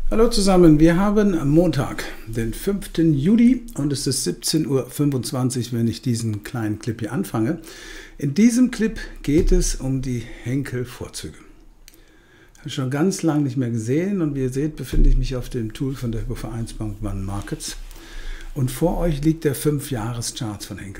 Hallo zusammen, wir haben Montag, den 5. Juli und es ist 17:25 Uhr, wenn ich diesen kleinen Clip hier anfange. In diesem Clip geht es um die Henkel-Vorzüge. Habe ich schon ganz lange nicht mehr gesehen und wie ihr seht, befinde ich mich auf dem Tool von der Hypovereinsbank One Markets und vor euch liegt der 5-Jahres-Chart von Henkel.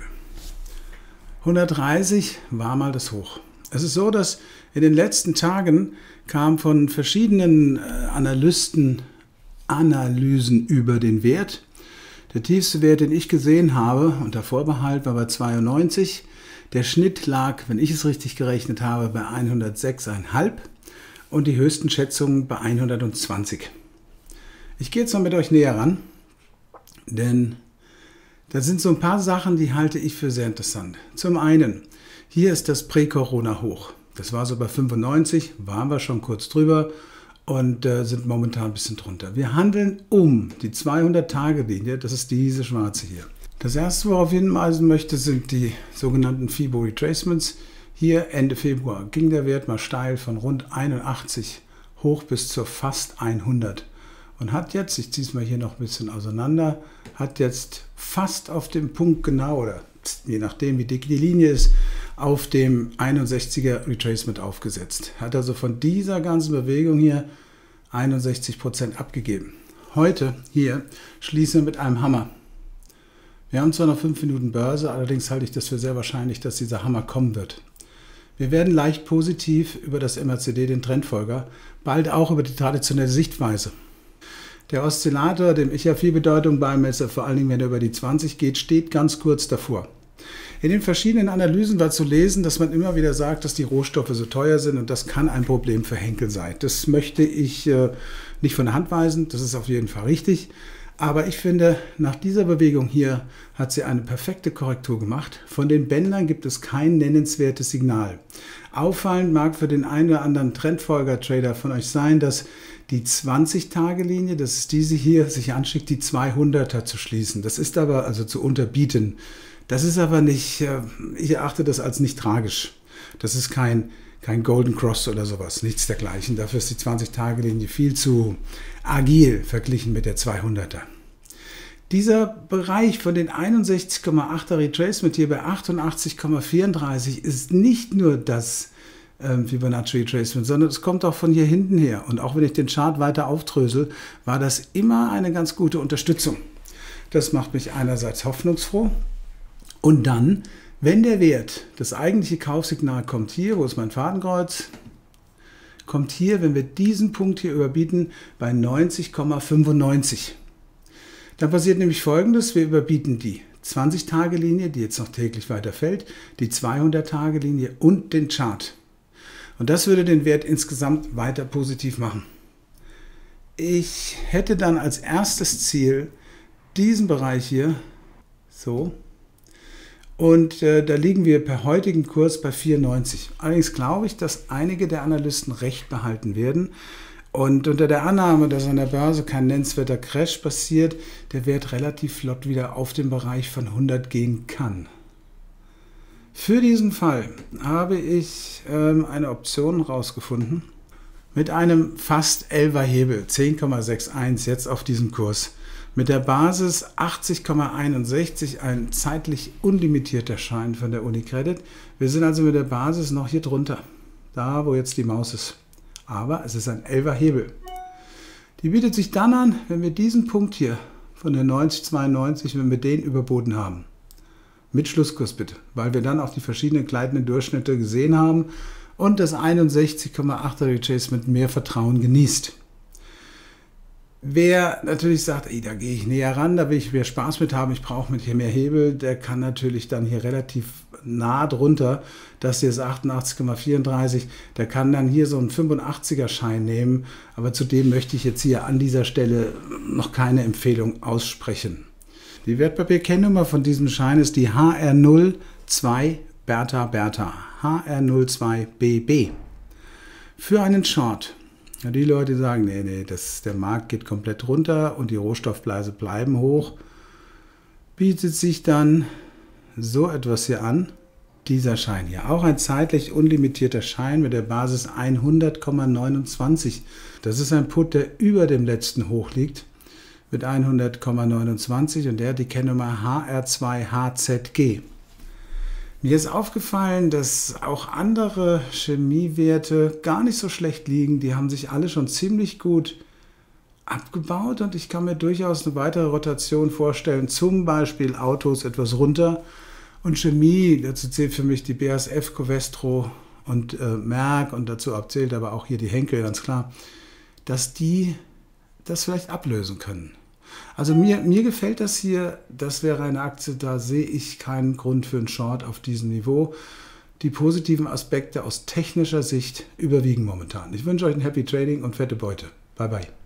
130 war mal das Hoch. Es ist so, dass in den letzten Tagen kam von verschiedenen Analysten Analysen über den Wert. Der tiefste Wert, den ich gesehen habe, unter Vorbehalt, war bei 92. Der Schnitt lag, wenn ich es richtig gerechnet habe, bei 106,5 und die höchsten Schätzungen bei 120. Ich gehe jetzt mal mit euch näher ran, denn da sind so ein paar Sachen, die halte ich für sehr interessant. Zum einen, hier ist das Prä-Corona-Hoch. Das war so bei 95, waren wir schon kurz drüber und sind momentan ein bisschen drunter. Wir handeln um die 200-Tage-Linie, das ist diese schwarze hier. Das erste, worauf ich hinweisen möchte, sind die sogenannten FIBO Retracements. Hier Ende Februar ging der Wert mal steil von rund 81 hoch bis zur fast 100 und hat jetzt, ich ziehe es mal hier noch ein bisschen auseinander, hat jetzt fast auf dem Punkt genau, oder je nachdem wie dick die Linie ist, auf dem 61er Retracement aufgesetzt. Hat also von dieser ganzen Bewegung hier 61% abgegeben. Heute hier schließen wir mit einem Hammer. Wir haben zwar noch 5 Minuten Börse, allerdings halte ich das für sehr wahrscheinlich, dass dieser Hammer kommen wird. Wir werden leicht positiv über das MACD, den Trendfolger, bald auch über die traditionelle Sichtweise. Der Oszillator, dem ich ja viel Bedeutung beimesse, vor allen Dingen wenn er über die 20 geht, steht ganz kurz davor. In den verschiedenen Analysen war zu lesen, dass man immer wieder sagt, dass die Rohstoffe so teuer sind und das kann ein Problem für Henkel sein. Das möchte ich nicht von der Hand weisen, das ist auf jeden Fall richtig. Aber ich finde, nach dieser Bewegung hier hat sie eine perfekte Korrektur gemacht. Von den Bändern gibt es kein nennenswertes Signal. Auffallend mag für den einen oder anderen Trendfolger-Trader von euch sein, dass die 20-Tage-Linie, das ist diese hier, sich anschickt, die 200er zu schließen. Das ist aber also zu unterbieten. Das ist aber nicht, ich erachte das als nicht tragisch. Das ist kein Golden Cross oder sowas, nichts dergleichen. Dafür ist die 20-Tage-Linie viel zu agil verglichen mit der 200er. Dieser Bereich von den 61,8er Retracement hier bei 88,34 ist nicht nur das Fibonacci Retracement, sondern es kommt auch von hier hinten her. Und auch wenn ich den Chart weiter aufdrösel, war das immer eine ganz gute Unterstützung. Das macht mich einerseits hoffnungsfroh. Und dann, wenn der Wert, das eigentliche Kaufsignal kommt hier, wo ist mein Fadenkreuz, kommt hier, wenn wir diesen Punkt hier überbieten, bei 90,95. Dann passiert nämlich Folgendes, wir überbieten die 20-Tage-Linie, die jetzt noch täglich weiter fällt, die 200-Tage-Linie und den Chart. Und das würde den Wert insgesamt weiter positiv machen. Ich hätte dann als erstes Ziel diesen Bereich hier, so, und da liegen wir per heutigen Kurs bei 94. Allerdings glaube ich, dass einige der Analysten recht behalten werden. Und unter der Annahme, dass an der Börse kein nennenswerter Crash passiert, der Wert relativ flott wieder auf den Bereich von 100 gehen kann. Für diesen Fall habe ich eine Option rausgefunden mit einem fast 11er Hebel, 10,61 jetzt auf diesem Kurs. Mit der Basis 80,61, ein zeitlich unlimitierter Schein von der UniCredit. Wir sind also mit der Basis noch hier drunter, da wo jetzt die Maus ist. Aber es ist ein 11er Hebel. Die bietet sich dann an, wenn wir diesen Punkt hier von der 90,92, wenn wir den überboten haben. Mit Schlusskurs bitte, weil wir dann auch die verschiedenen gleitenden Durchschnitte gesehen haben und das 61,8er Retracement mehr Vertrauen genießt. Wer natürlich sagt, ey, da gehe ich näher ran, da will ich mehr Spaß mit haben, ich brauche mit hier mehr Hebel, der kann natürlich dann hier relativ nah drunter, das hier ist 88,34, der kann dann hier so einen 85er Schein nehmen, aber zudem möchte ich jetzt hier an dieser Stelle noch keine Empfehlung aussprechen. Die Wertpapierkennnummer von diesem Schein ist die HR02 Bertha Bertha, HR02BB. Für einen Short. Ja, die Leute sagen, nee, der Markt geht komplett runter und die Rohstoffpreise bleiben hoch, bietet sich dann so etwas hier an. dieser Schein hier. Auch ein zeitlich unlimitierter Schein mit der Basis 100,29. Das ist ein Put, der über dem letzten Hoch liegt mit 100,29 und der hat die Kennnummer HR2HZG. Mir ist aufgefallen, dass auch andere Chemiewerte gar nicht so schlecht liegen. Die haben sich alle schon ziemlich gut abgebaut und ich kann mir durchaus eine weitere Rotation vorstellen. Zum Beispiel Autos etwas runter und Chemie, dazu zählt für mich die BASF, Covestro und Merck und dazu zählt aber auch hier die Henkel, ganz klar, dass die das vielleicht ablösen können. Also mir gefällt das hier, das wäre eine Aktie, da sehe ich keinen Grund für einen Short auf diesem Niveau. Die positiven Aspekte aus technischer Sicht überwiegen momentan. Ich wünsche euch ein Happy Trading und fette Beute. Bye bye.